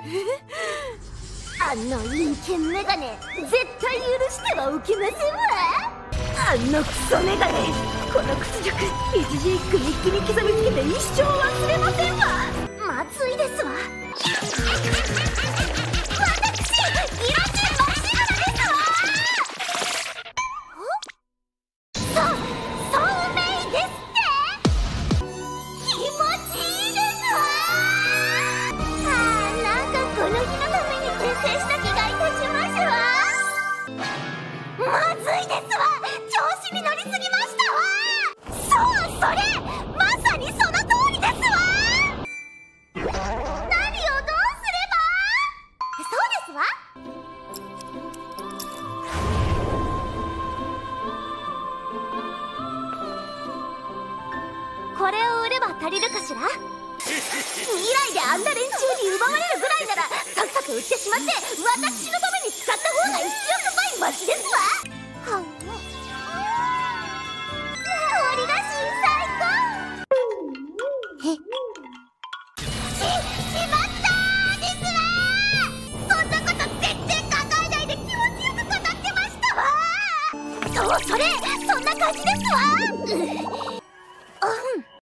あの陰険メガネ絶対許してはおけませんわ。あのクソメガネ、この屈辱一字一句日記に刻みつけて一生忘れませんわ。まずいですわ。私ギロチンまっしぐらですわ。そうめいですって。気持ちいいですわ。なんかこの日のために転生した気がいたしますわ。まずいですわ。調子に乗りすぎましたわ。そう、それまさにその通りですわ。何をどうすれば。そうですわ。これを売れば足りるかしら。未来であんな連中に奪われるぐらいならさっさと売ってしまって私のために使った方が1億倍マシですわ。香りが新最高。しまったーですわ。そんなこと全然考えないで気持ちよく語ってましたわ。そう、それそんな感じですわ。